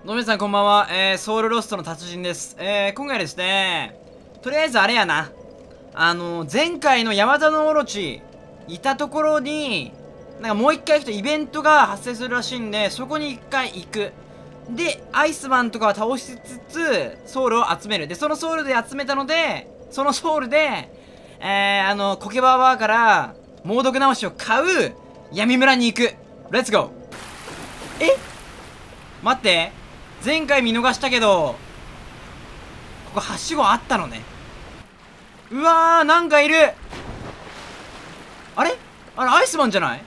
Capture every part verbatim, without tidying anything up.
どうも皆さんこんばんは、えー、ソウルロストの達人です。えー、今回はですね、とりあえずあれやな。あの、前回の山田のオロチ、いたところに、なんかもう一回行くとイベントが発生するらしいんで、そこに一回行く。で、アイスマンとかを倒しつつ、ソウルを集める。で、そのソウルで集めたので、そのソウルで、えー、あの、コケバーバーから、猛毒直しを買う、闇村に行く。レッツゴー。え待って。前回見逃したけど、ここはしごあったのね。うわー、なんかいる。あれあれ、アイスマンじゃない？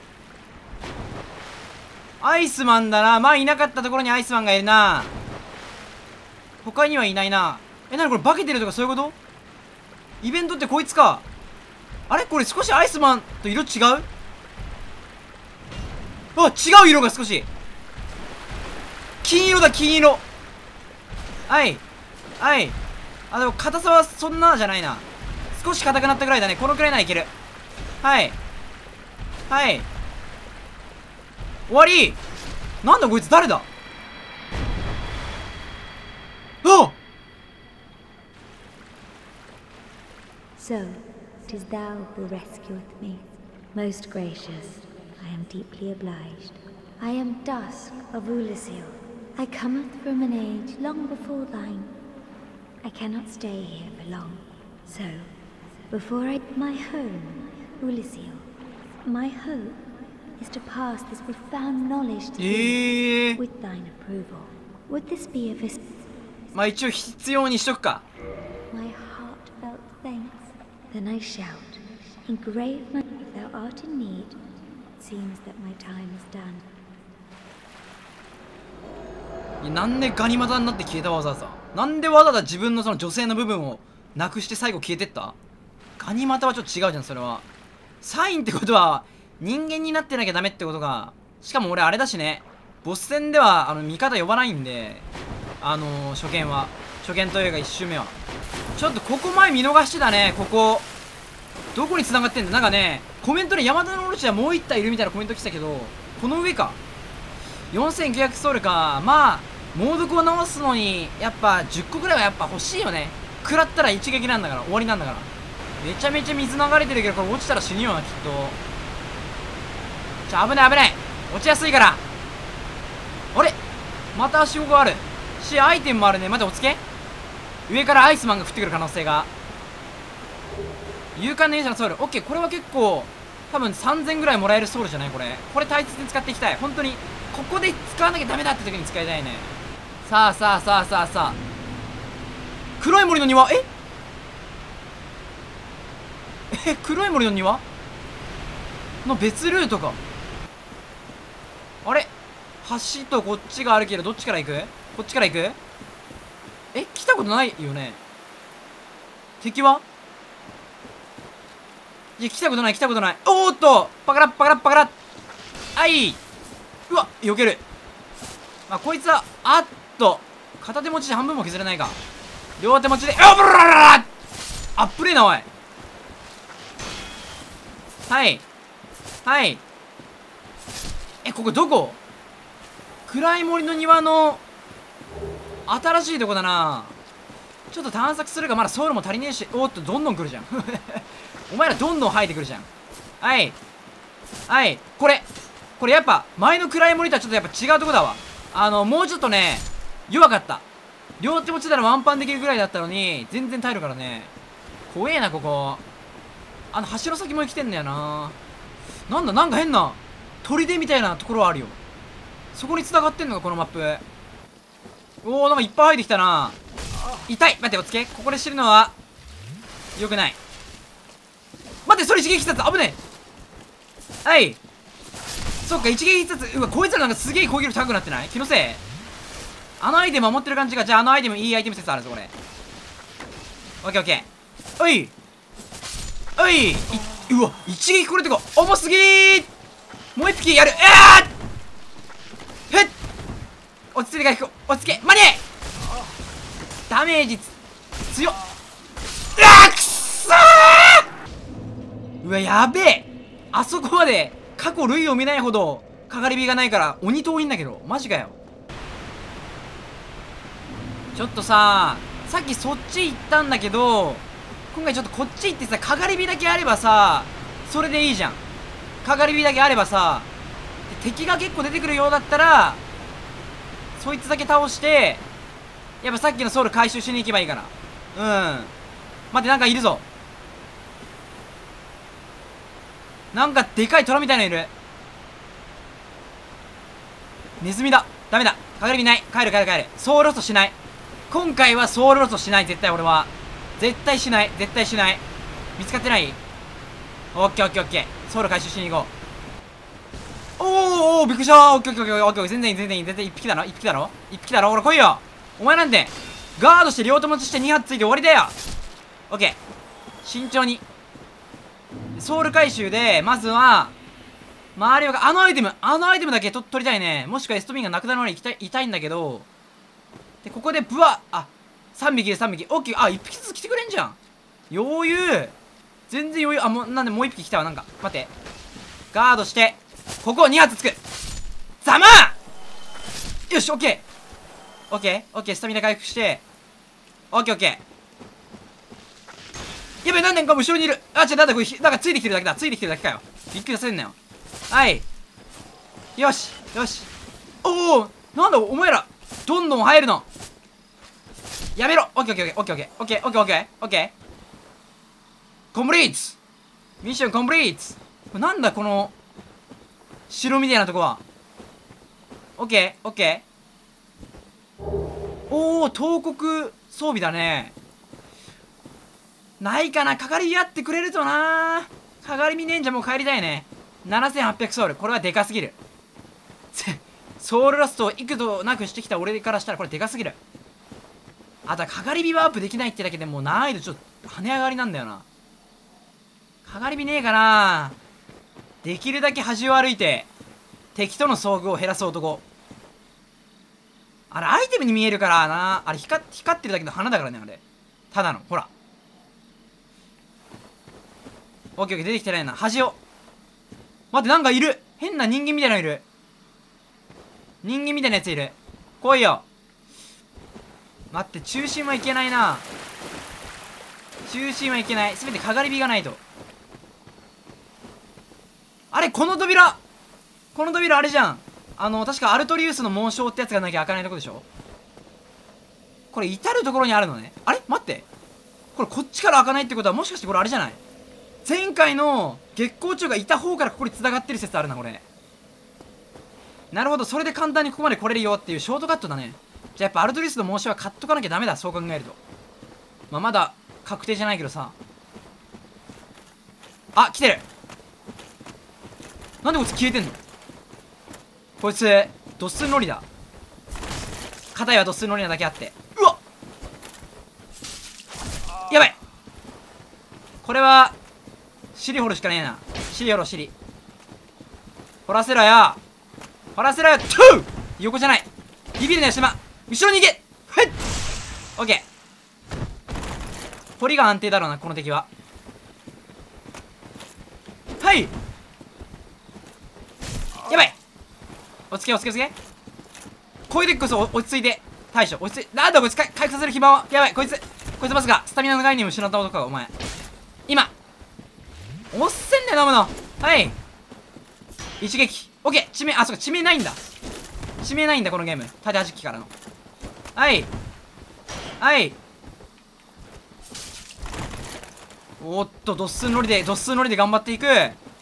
アイスマンだな。前いなかったところにアイスマンがいるな。他にはいないな。え、なにこれ化けてるとかそういうこと？イベントってこいつか。あれこれ少しアイスマンと色違う？あ、違う色が少し。金色だ、金色。はい。はい。あ、でも硬さはそんなじゃないな。少し硬くなったぐらいだね。このくらいならいける。はい。はい。終わり。なんだこいつ誰だ？あっ So, 'tis thou who rescueth me. Most gracious, I am deeply obliged. I am Dusk of Ulyssil. I cometh from an age long before thine. I cannot stay here for long. So, before I my home, Ulyssil, my hope is to pass this profound knowledge to thee with thine approval. Would this be of a まあ一応必要にしとくか。 My heartfelt thanks. Then I shout, engrave my if thou art in need. It seems that my time is done. いやなんでガニ股になって消えたわざわざ。なんでわざわざ自分のその女性の部分をなくして最後消えてった？ガニ股はちょっと違うじゃん、それは。サインってことは人間になってなきゃダメってことか。しかも俺あれだしね、ボス戦ではあの味方呼ばないんで、あのー、初見は初見というかいち周目はちょっとここ前見逃してたね。ここどこに繋がってんだ。なんかねコメントで山田のオロチはもう一体いるみたいなコメント来たけど、この上か。よんせんきゅうひゃくソウルか。まあ猛毒を直すのにやっぱじゅっこぐらいはやっぱ欲しいよね。食らったら一撃なんだから終わりなんだから。めちゃめちゃ水流れてるけどこれ落ちたら死ぬよなきっと。ちょ危ない危ない、落ちやすいから。あれまた足があるしアイテムもあるね。待って、おつけ上からアイスマンが降ってくる可能性が。勇敢な勇者のソウル。オッケー、これは結構多分さんぜんぐらいもらえるソウルじゃないこれ。これ大切に使っていきたい。本当にここで使わなきゃダメだって時に使いたいね。さあさあさあさあさあ、黒い森の庭。ええ黒い森の庭の別ルートか。あれ橋とこっちがあるけどどっちから行く？こっちから行く？え来たことないよね。敵はいや来たことない来たことない。おーっとパカラッパカラッパカラッ。あいうわ避ける。まあこいつはあっと片手持ちで半分も削れないか。両手持ちであぶらららあっプレーなおい。はいはいえここどこ？暗い森の庭の新しいとこだな。ちょっと探索するがまだソウルも足りねえし。おっとどんどん来るじゃんお前らどんどん生えてくるじゃん。はいはいこれこれやっぱ前の暗い森とはちょっとやっぱ違うとこだわ。あのもうちょっとね弱かった。両手持ちならワンパンできるぐらいだったのに全然耐えるからね。怖えなここ。あの橋の先も生きてんだよな。なんだなんか変な砦みたいなところあるよ。そこに繋がってんのかこのマップ。おおなんかいっぱい入ってきたな。痛い。待っておつけここで知るのはよくない。待ってそれ一撃必殺危ねえ。はいそっか一撃必殺。うわこいつらなんかすげえ攻撃力高くなってない？気のせい。あのアイテム守ってる感じが。じゃああのアイテムいいアイテム説あるぞこれ。オッケーオッケー。おいおい、うわ一撃これとか重すぎー。もう一匹やる。あーへっ落ち着いて回復。落ち着け間に合え。ダメージ強っ。うわーくっそー。うわやべえ。あそこまで過去類を見ないほどかかり火がないから鬼遠いんだけどマジかよ。 ちょっとさ、さっきそっち行ったんだけど、今回ちょっとこっち行ってさ、かがり火だけあればさ、それでいいじゃん。かがり火だけあればさ、敵が結構出てくるようだったら、そいつだけ倒して、やっぱさっきのソウル回収しに行けばいいから。うん。待って、なんかいるぞ。なんかでかい虎みたいなのいる。ネズミだ。ダメだ。かがり火ない。帰る帰る帰る。ソウルロストしない。今回はソウルロストしない。絶対俺は。絶対しない。絶対しない。見つかってない？オッケーオッケーオッケー。ソウル回収しに行こう。おーおー、びっくりしたー。オッケーオッケーオッケーオッケー。全然いい全然いい。全然一匹だろ一匹だろ一匹だろ。俺来いよ。お前なんてガードして両友達してに発ついて終わりだよ。オッケー。慎重に。ソウル回収で、まずは、周りは、あのアイテム、あのアイテムだけと取りたいね。もしくはエストミンがなくなるまで行きたい、痛いんだけど、で、ここで、ブワあ、さんびきでさんびき。オッケー、あ、いっぴきずつ来てくれんじゃん。余裕。全然余裕。あ、もう、なんでもういっぴき来たわ。なんか、待って。ガードして、ここに発つく。ざまーよし、オッケー。オッケー、オッケー、スタミナ回復して、オッケーオッケー。やべえ、何年か後ろにいる。あ、違う、なんだこれ、なんかついてきてるだけだ。ついてきてるだけかよ。びっくりさせんなよ。はい。よし、よし。おお、なんだ、お前ら、どんどん入るの。やめろ。オッケーオッケーオッケーオッケーオッケーオッケーオッケーオッケー。コンプリート。ミッションコンプリート。これなんだ、この、城みたいなとこは。オッケーオッケー。おお、東国装備だね。ないかな。かがり火やってくれるとな。かがり火忍者もう帰りたいね。ななせんはっぴゃくソウル。これはでかすぎる。ソウルラストを幾度なくしてきた俺からしたらこれでかすぎる。あとはかがり火ワープできないってだけでもう難易度ちょっと跳ね上がりなんだよな。かがり火ねえかな。できるだけ端を歩いて敵との遭遇を減らす男。あれアイテムに見えるからな。あれ光光ってるだけの花だからね。あれただのほら。オッケーオッケー、出てきてないな。端を。待って、なんかいる。変な人間みたいなのいる。人間みたいなやついる。来いよ。待って、中心はいけないな。中心はいけない。すべてかがり火がないと。あれ、この扉。この扉あれじゃん。あの、確かアルトリウスの紋章ってやつがなきゃ開かないとこでしょ。これ至るところにあるのね。あれ待って。これこっちから開かないってことはもしかしてこれあれじゃない？前回の月光町がいた方からここに繋がってる説あるな、これ。なるほど、それで簡単にここまで来れるよっていうショートカットだね。じゃあやっぱアルトリスの申しは買っとかなきゃダメだ、そう考えると。まあ、まだ確定じゃないけどさ。あ、来てる。なんでこいつ消えてんの？こいつ、ドッスンロリだ。片やドッスンロリなだけあって。うわっ！やばい！これは、尻掘るしかねえな。尻掘ろ、尻。掘らせろよ。掘らせろよ。トゥー！横じゃない。ビビるね、島。後ろに行け！はい！オッケー。掘りが安定だろうな、この敵は。はい！やばい！落ち着け、落ち着け、落ち着け。こういう時こそ落ち着いて。大将、落ち着いて。なんだこいつ、回復させる暇は。やばい、こいつ。こいつまさか、スタミナの概念を失った男か、お前。今。おっせんね、飲むの。はい。一撃。オッケー。致命、あ、そうか、致命ないんだ。致命ないんだ、このゲーム。縦弾きからの。はい。はい。おっと、ドッスンノリで、ドッスンノリで頑張っていく。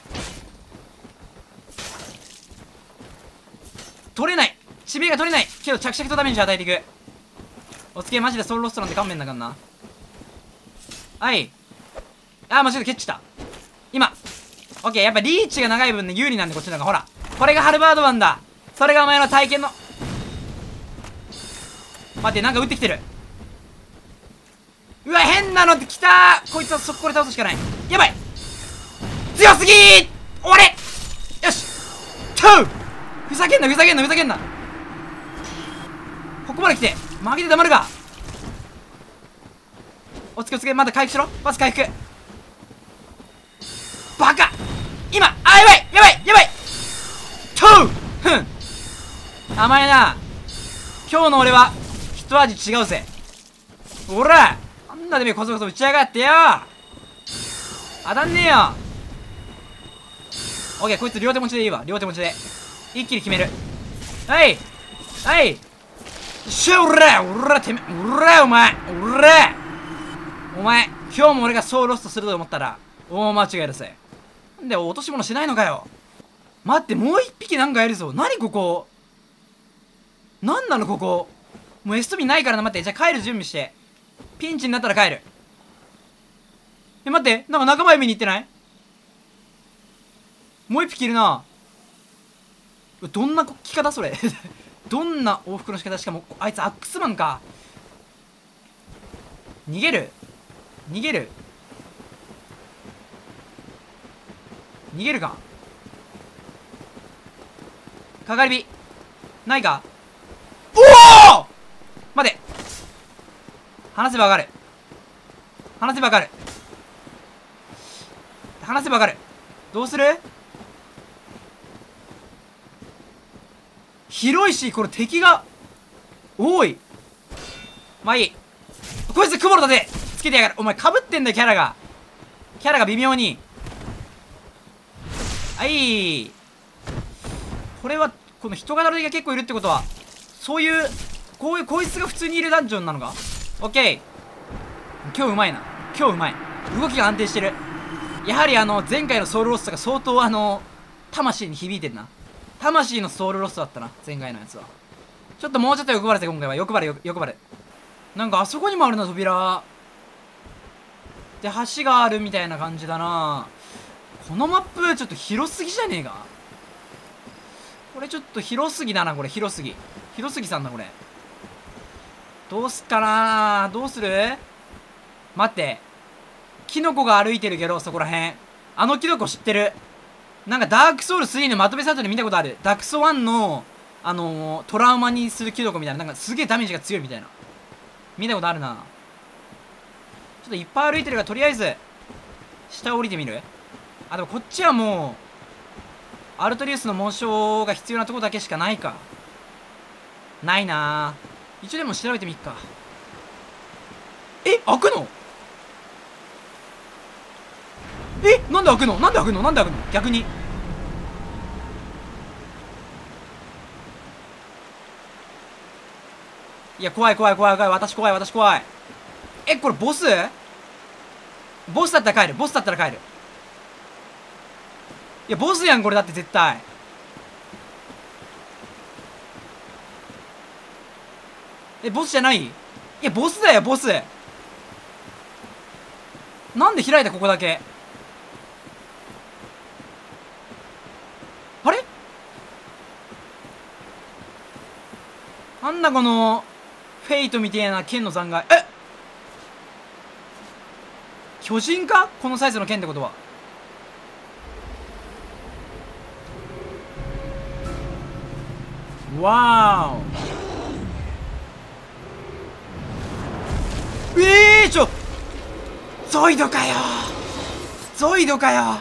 取れない。致命が取れない。けど、着々とダメージ与えていく。おつけ、マジでソウルロストなんて勘弁だからな。はい。あー、間違えた、蹴っちゃった。今。オッケー、やっぱリーチが長い分ね、有利なんで、こっちの方が。ほら。これがハルバードマンだ。それがお前の体験の。待って、なんか撃ってきてる。うわ、変なのって来たー。こいつは速攻で倒すしかない。やばい。強すぎー。終われ。よし。トゥー。ふざけんな、ふざけんな、ふざけんな。ここまで来て、負けて黙るか。おつけおつけ、まだ回復しろ。まず回復。バカ。今、あ、やばいやばいやばい。トゥー。ふん。甘えな。今日の俺は、一一味違うぜ。おらあんなでめこそこそ打ち上がってよ。当たんねえよ。オッケー、こいつ両手持ちでいいわ。両手持ちで一気に決める。はいはいしゃ、おらおらてめおらお前おらお前、今日も俺がソウルロストすると思ったら大間違いだぜ。なんで落とし物しないのかよ。待って、もう一匹なんかいるぞ。何ここ、なんなのここ。もうエストビないからな。待って、じゃあ帰る準備して、ピンチになったら帰る。え、待って、なんか仲間呼びに行ってない？もう一匹いるな。どんな着方それどんな往復の仕方。しかもあいつアックスマンか。逃げる逃げる逃げるか。かかり火ないか。おお待て、話せばわかる話せばわかる話せばわかる。どうする？広いし、これ敵が多い。まあいい、こいつ雲の盾つけてやがる。お前かぶってんだよ、キャラがキャラが微妙に。はい、これはこの人型の敵が結構いるってことは、そういうこういうこいつが普通にいるダンジョンなのか。オッケー、今日うまいな。今日うまい、動きが安定してる。やはりあの前回のソウルロストが相当あの魂に響いてるな。魂のソウルロストだったな、前回のやつは。ちょっともうちょっと欲張れて、今回は欲張れ欲張れ。なんかあそこにもあるな、扉で橋があるみたいな感じだな。このマップちょっと広すぎじゃねえか。これちょっと広すぎだな。これ広すぎ広すぎさんだこれ。どうすっかな。どうする。待って、キノコが歩いてるけど、そこらへん。あのキノコ知ってる。なんかダークソウルスリーのまとめサイトで見たことある。ダクソワンのあのー、トラウマにするキノコみたいな、なんかすげえダメージが強いみたいな、見たことあるな。ちょっといっぱい歩いてるから、とりあえず下降りてみる。あ、でもこっちはもうアルトリウスの紋章が必要なとこだけしかないか。ないなぁ。一応でも調べてみっか。え、開くの？え、なんで開くの？なんで開くの？なんで開くの？逆に。いや、怖い怖い怖い怖い。私怖い、私怖い。え、これボス？ボスだったら帰る。ボスだったら帰る。いや、ボスやん、これだって絶対。え、ボスじゃない？いや、ボスだよ、ボス。なんで開いた、ここだけ。あれ？なんだこのフェイトみたいな剣の残骸。え、巨人か？このサイズの剣ってことは。わーお。えー、ちょゾイドかよ、ゾイドかよ。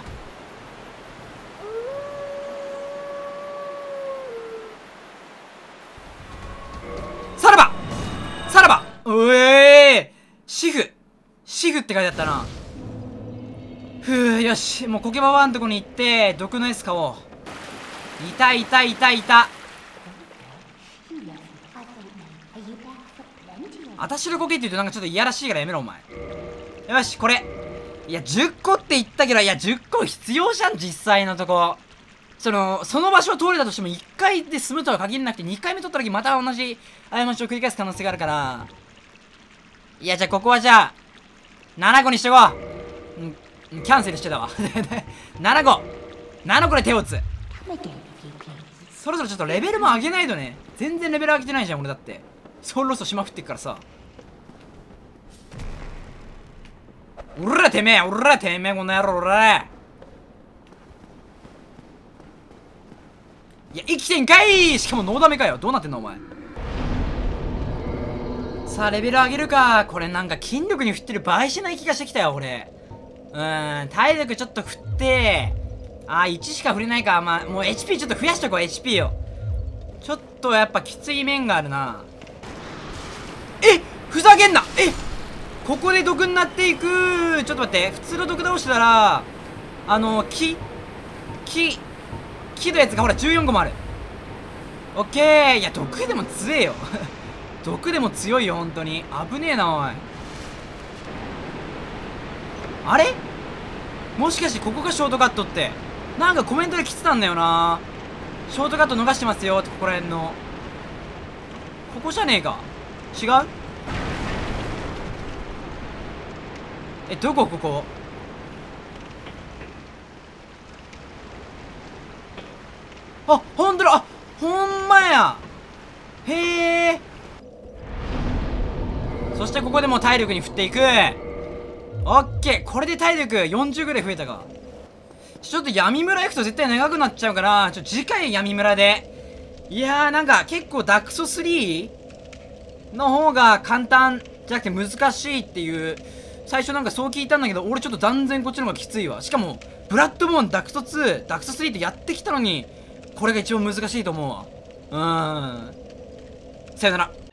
さらばさらば、うえー、シフシフって書いてあったな。ふう、よし、もうコケババのとこに行って毒の S 買おう。いたいたいたいた。あたしのコケって言うとなんかちょっといやらしいからやめろお前。よし、これ。いや、じゅっこって言ったけど、いや、じゅっこ必要じゃん、実際のとこ。その、その場所を通れたとしてもいっかいで済むとは限らなくて、にかいめ取った時また同じ過ちを繰り返す可能性があるから。いや、じゃあここはじゃあ、ななこにしとこう。ん、キャンセルしてたわ。ななこ。ななこで手を打つ。そろそろちょっとレベルも上げないとね。全然レベル上げてないじゃん、俺だって。ソウルロストしまくってっからさ。おらてめえ、おらてめえ、この野郎、おら。いや、生きてんかい。しかもノーダメかよ。どうなってんのお前。さあ、レベル上げるか。これなんか筋力に振ってる場合しない気がしてきたよ、俺。うーん、体力ちょっと振って、あー、いちしか振れないか。まあ、もう エイチピー ちょっと増やしとこう、エイチピー を。ちょっとやっぱきつい面があるな。 ふざけんな。え、ここで毒になっていく。ちょっと待って、普通の毒倒してたらあの木木木のやつがほらじゅうよんこもある。オッケー。いや毒でも強えよ毒でも強いよ本当に。危ねえなおい。あれ、もしかしてここがショートカットって、なんかコメントで来てたんだよな。ショートカット逃してますよってここら辺の。ここじゃねえか。違う。え、どこここ。あ、ほんとだ。あ、ほんまや。へえ。そしてここでも体力に振っていく。オッケー。これで体力よんじゅうぐらい増えたか。ちょっと闇村行くと絶対長くなっちゃうから、ちょっと次回闇村で。いやー、なんか結構ダクソスリーの方が簡単じゃなくて難しいっていう、最初なんかそう聞いたんだけど、俺ちょっと断然こっちの方がきついわ。しかもブラッドボーン、ダクソツー、ダクソスリーってやってきたのに、これが一番難しいと思うわ。うーん。さよなら。